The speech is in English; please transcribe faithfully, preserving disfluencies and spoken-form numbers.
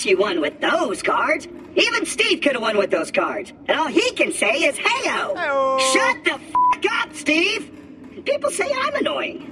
course you won with those cards. Even Steve could have won with those cards. And all he can say is, hey-o. Hey-o. Shut the f*** up, Steve. People say I'm annoying.